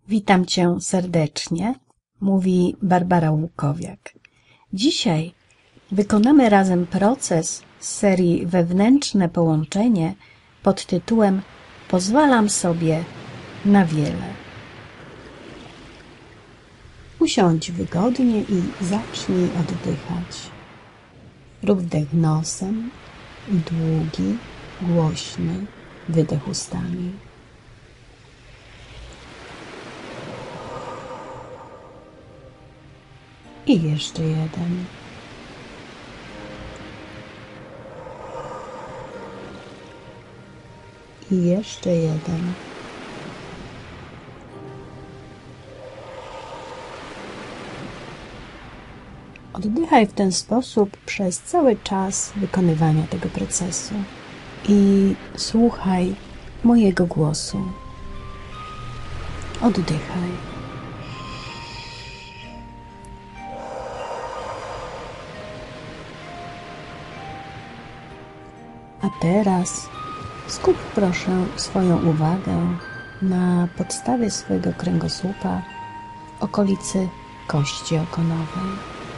Witam Cię serdecznie, mówi Barbara Łukowiak. Dzisiaj wykonamy razem proces z serii Wewnętrzne połączenie pod tytułem Pozwalam sobie na wiele. Usiądź wygodnie i zacznij oddychać. Rób wdech nosem i długi, głośny wydech ustami. I jeszcze jeden. I jeszcze jeden. Oddychaj w ten sposób przez cały czas wykonywania tego procesu i słuchaj mojego głosu. Oddychaj. A teraz skup proszę swoją uwagę na podstawie swojego kręgosłupa w okolicy kości ogonowej.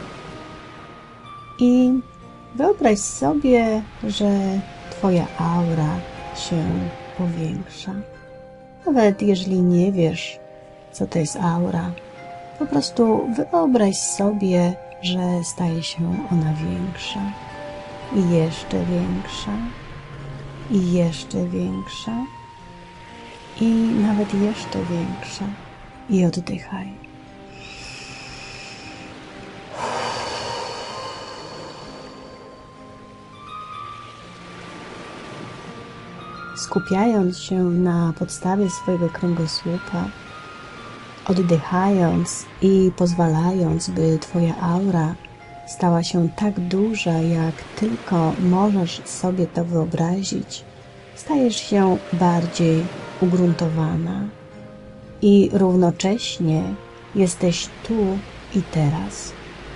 I wyobraź sobie, że Twoja aura się powiększa. Nawet jeżeli nie wiesz, co to jest aura, po prostu wyobraź sobie, że staje się ona większa. I jeszcze większa. I jeszcze większa. I nawet jeszcze większa. I oddychaj. Skupiając się na podstawie swojego kręgosłupa, oddychając i pozwalając, by Twoja aura stała się tak duża, jak tylko możesz sobie to wyobrazić, stajesz się bardziej ugruntowana i równocześnie jesteś tu i teraz.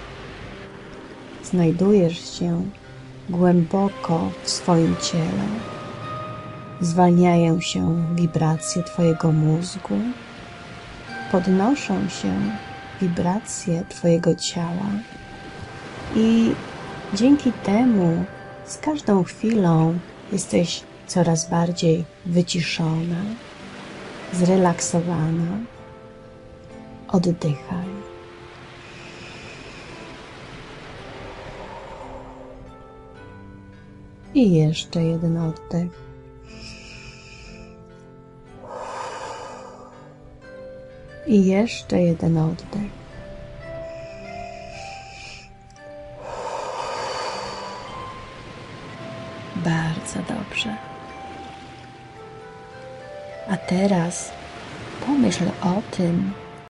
Znajdujesz się głęboko w swoim ciele. Zwalniają się wibracje Twojego mózgu, podnoszą się wibracje Twojego ciała i dzięki temu z każdą chwilą jesteś coraz bardziej wyciszona, zrelaksowana. Oddychaj. I jeszcze jeden oddech. I jeszcze jeden oddech. Bardzo dobrze. A teraz pomyśl o tym,